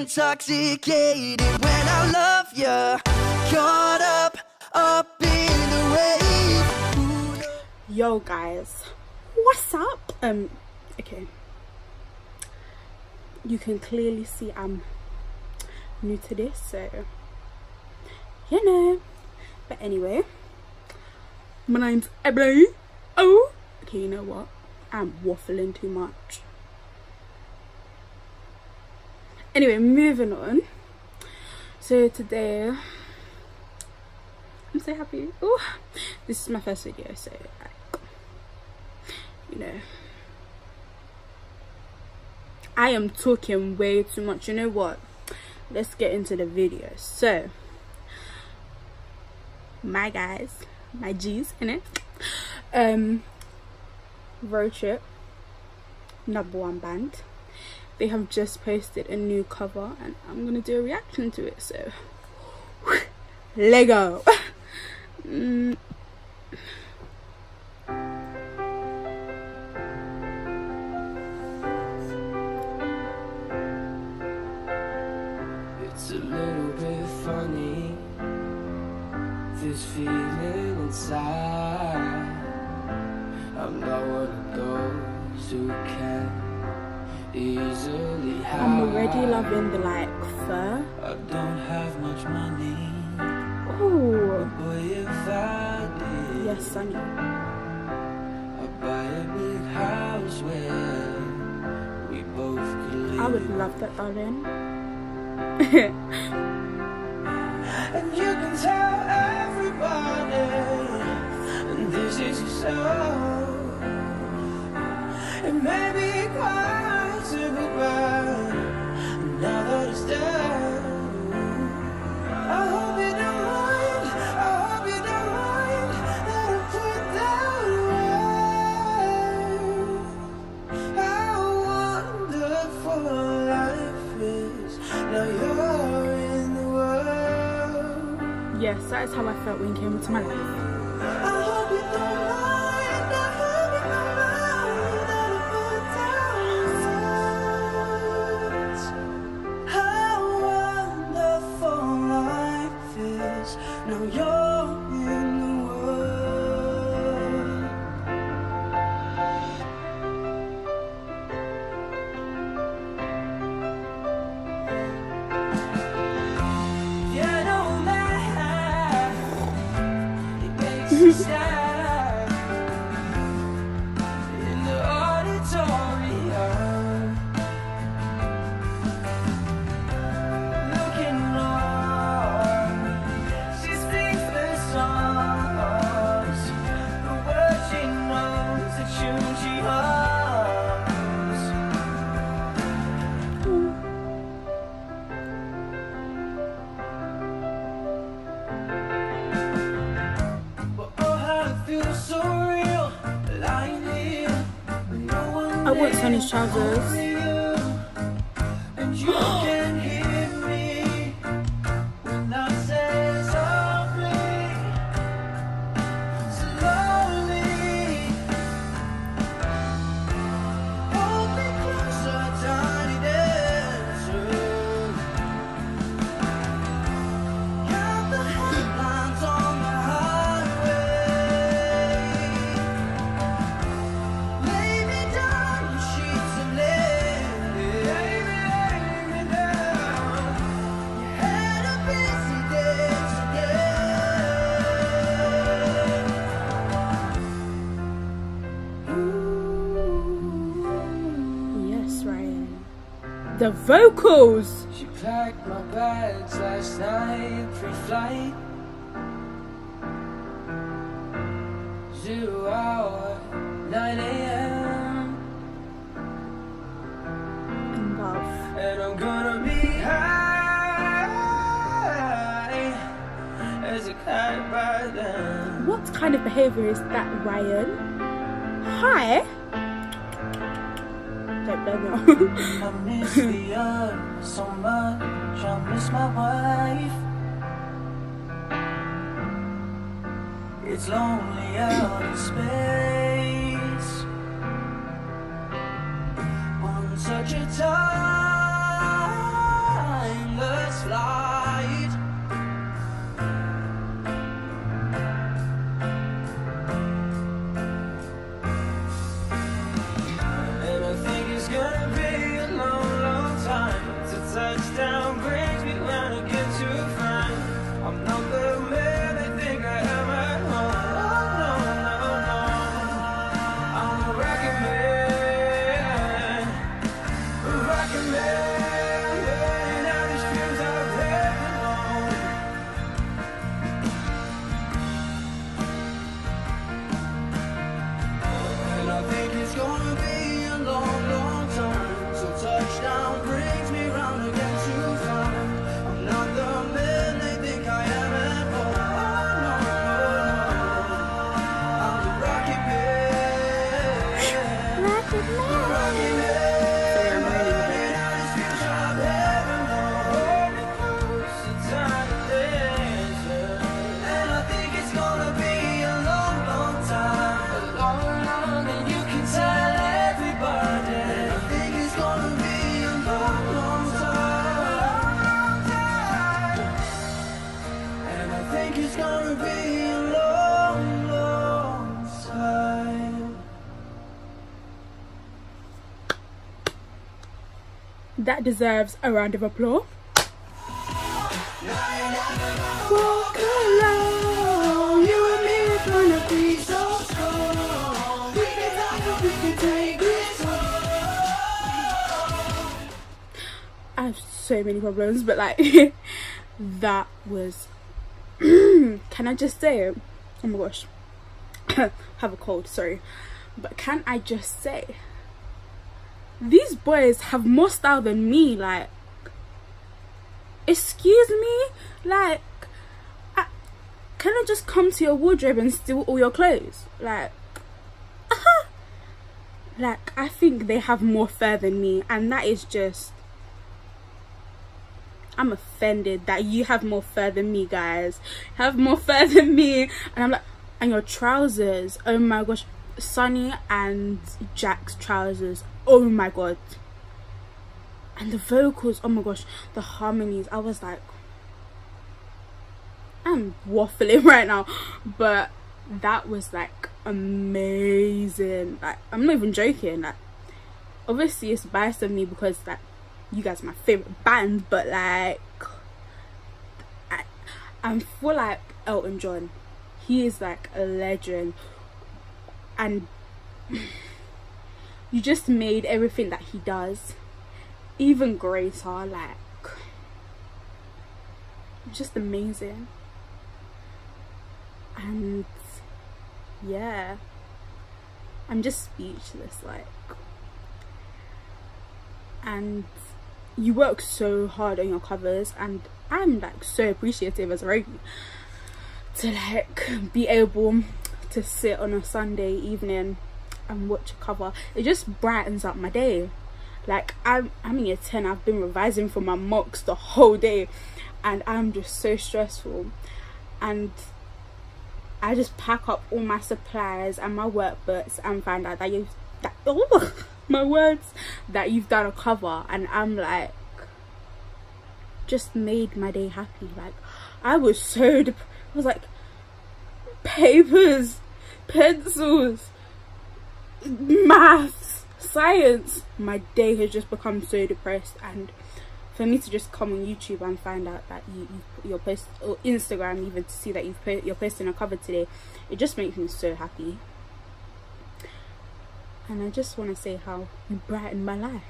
intoxicated when I love you. Caught up in the rave. Yo guys, what's up? Okay, you can clearly see I'm new to this, so you know. But anyway, my name's Ebony. Oh, okay, you know what? I'm waffling too much. Anyway, moving on. So today, I'm so happy. Oh, this is my first video, so like, you know, I am talking way too much. You know what? Let's get into the video. So, my guys, my G's in it. Roadtrip, #1 band. They have just posted a new cover, and I'm gonna do a reaction to it. So, Lego. It's a little bit funny, this feeling inside. I'm not one of those who can easily hide. I'm already loving the like fur. I don't have much money. Oh, Boy, if I did, yes, Sunny. I'd buy a big house where we both could live. I would love that, darling. And you can tell everybody, and this is so. It may be quite a goodbye, now that it's done. I hope you don't mind, I hope you don't mind that I put that away. How wonderful life is, now you're in the world. Yes, that is how I felt when you came into my life. I hope you don't mind, I hope you don't mind that I put down words. How wonderful life is, now you're in the world. You know that it makes me sad in the auditorium, looking on. She sings the songs, the words she knows, the tune she hums. But oh, how it feels so real, lying here with no one I want there, Sunny's trousers. only you. And you can hear me when I say softly, slowly. Hold me closer, tiny dancer. Count the headlines on the highway. Lay me down in sheets of linen. Lay me down. You had a busy day today. Yes, Ryan. The vocals. She packed my bags last night, pre-flight. 0 hour, 9 a.m. In love. And I'm gonna be high as a kite by then. What kind of behavior is that, Ryan? Hi. Don't know. I miss the earth so much, I miss my wife. It's lonely out in space. On such a time that deserves a round of applause. Walk alone, you and me are gonna be so strong. We can take this home. I have so many problems, but like that was can I just say, oh my gosh, have a cold, sorry, but can I just say, these boys have more style than me. Like, excuse me, like, can I just come to your wardrobe and steal all your clothes? Like, like, I think they have more fur than me, and that is just, I'm offended that you have more fur than me, guys. You have more fur than me. And I'm like, and your trousers, oh my gosh, Sunny and Jack's trousers, oh my god. And the vocals, oh my gosh, the harmonies, I was like, I'm waffling right now, but that was like amazing. Like, I'm not even joking. Like, obviously it's biased of me because like you guys are my favorite band, but like I feel like Elton John, he is like a legend, and you just made everything that he does even greater. Like, just amazing. And yeah, I'm just speechless. Like, and you work so hard on your covers, and I'm like so appreciative as a roadie to like be able to sit on a Sunday evening and watch a cover. It just brightens up my day. Like, I'm in year 10, I've been revising for my mocks the whole day, and I'm just so stressful, and I just pack up all my supplies and my workbooks and find out that my words, that you've done a cover, and I'm like, just made my day happy. Like, I was so I was like, papers, pencils, maths, science, my day has just become so depressed. And for me to just come on YouTube and find out that you're post, or Instagram even, to see that you're posting a cover today, it just makes me so happy. And I just want to say how you brightened my life.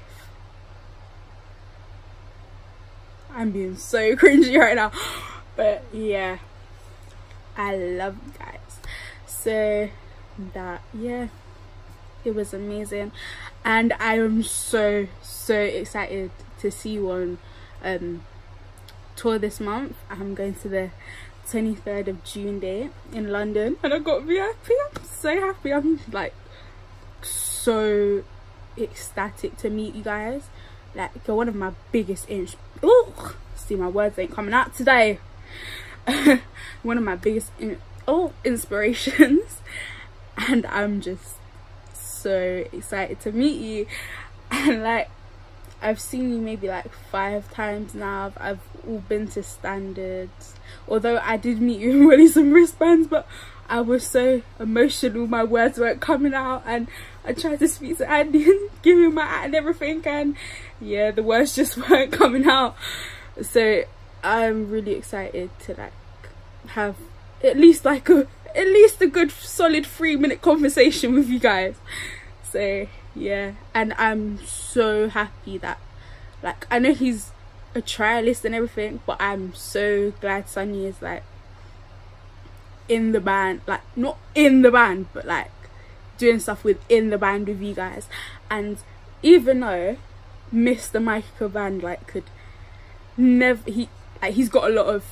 I'm being so cringy right now, but yeah, I love you guys. So that, yeah, it was amazing, and I am so excited to see you on tour this month. I'm going to the 23rd of June day in London, and I got VIP. I'm so happy. I'm like so ecstatic to meet you guys. Like, you're one of my biggest see, my words ain't coming out today. One of my biggest inspirations, and I'm just so excited to meet you. And like, I've seen you maybe like 5 times now. I've all been to Standards, although I did meet you in really some wristbands, but I was so emotional, my words weren't coming out, and I tried to speak to Andy and give him my ad and everything, and yeah, the words just weren't coming out. So I'm really excited to like have at least a good solid 3-minute conversation with you guys. So yeah, and I'm so happy that, like, I know he's a trialist and everything, but I'm so glad Sunny is like in the band, like not in the band, but like doing stuff within the band with you guys. And even though Mr. Michael Band like could never, he's got a lot of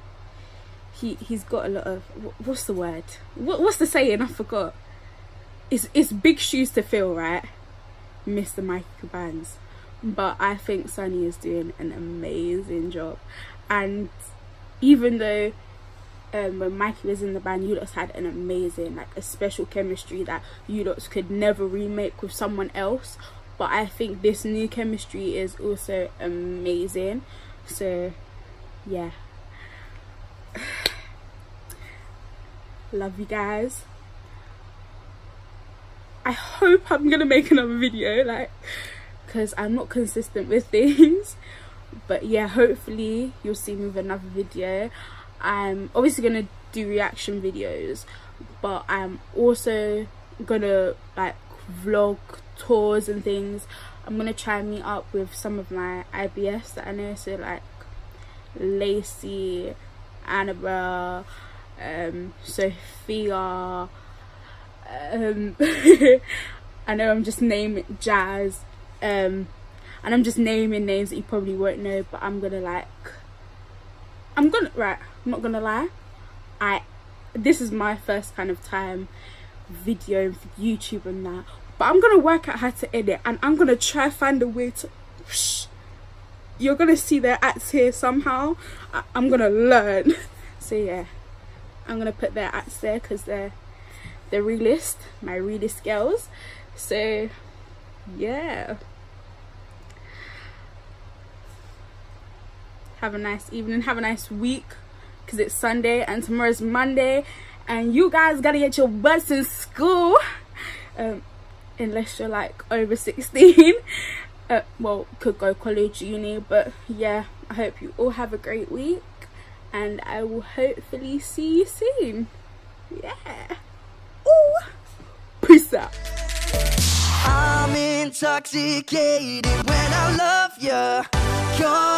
what's the word, what's the saying, I forgot. It's big shoes to fill, right, Mr. Michael Bands, but I think Sunny is doing an amazing job. And even though when Mikey was in the band, you lot had an amazing, like a special chemistry that you lot could never remake with someone else, but I think this new chemistry is also amazing. So yeah, love you guys. I hope I'm gonna make another video, like, because I'm not consistent with things. But yeah, hopefully you'll see me with another video. I'm obviously gonna do reaction videos, but I'm also gonna like vlog tours and things. I'm gonna try and meet up with some of my IBS that I know, so like Lacey, Annabelle, Sophia, I know I'm just naming Jazz, and I'm just naming names that you probably won't know, but I'm not gonna lie, this is my first kind of time videoing for YouTube and that, but I'm gonna work out how to edit, and I'm gonna try find a way to you're gonna see their acts here somehow. I'm gonna learn. So yeah, I'm gonna put their acts there because they're realist, my realist girls. So yeah, have a nice evening, have a nice week, because it's Sunday and tomorrow's Monday, and you guys gotta get your butts in school, unless you're like over 16. Well, could go college, uni, but yeah, I hope you all have a great week, and I will hopefully see you soon. Yeah. Ooh. Peace out. I'm intoxicated when I love you.